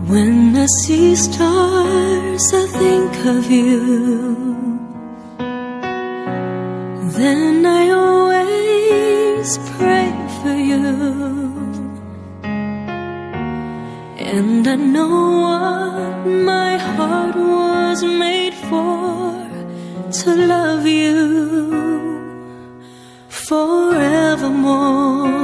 When I see stars, I think of you. Then I always pray for you. And I know what my heart was made for, to love you forevermore.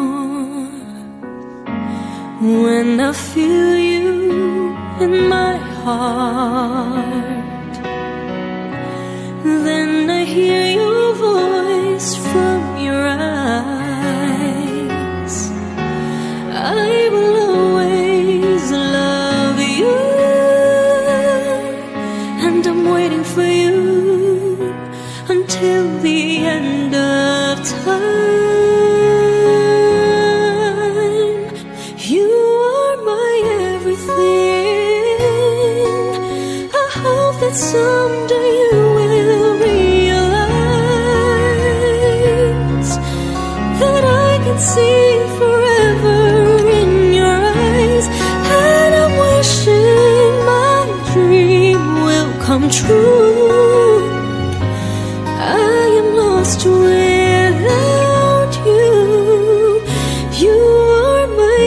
When I feel you in my heart, then I hear your voice from your eyes. I will always love you, and I'm waiting for you until the end of time. You are my everything. I hope that someday you will realize that I can see forever in your eyes. And I'm wishing my dream will come true. I am lost without you. You are my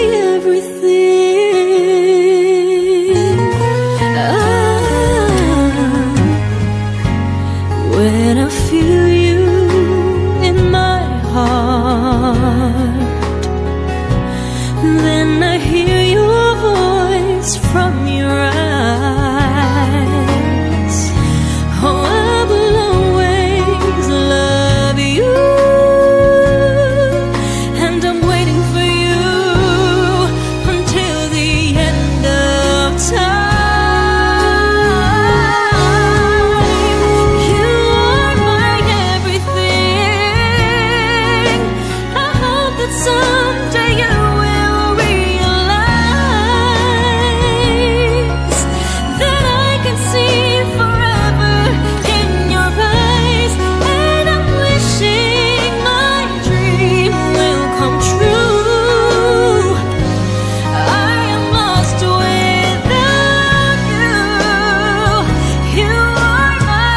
everything. When I feel you in my heart, then I hear your voice from your eyes. Oh, I will always love you, and I'm waiting for you until the end of time. You are my everything. I hope that someday you will realize that I can see forever in your eyes. And I'm wishing my dream will come true. I am lost without you. You are my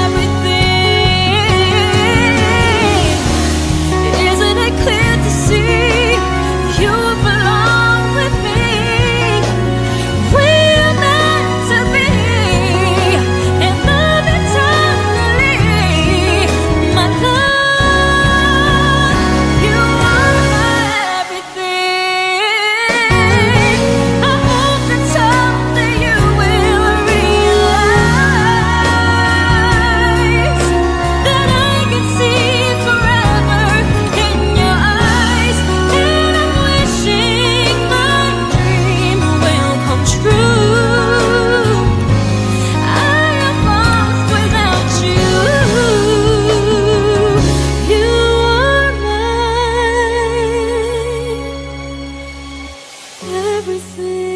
everything. Isn't it clear to see you belong with me? We're meant to be in love eternally. My love, you are my everything. I hope that someday you will realize that I can see forever in your eyes. And I'm wishing my dream will come true. I am lost without you. You are my everything.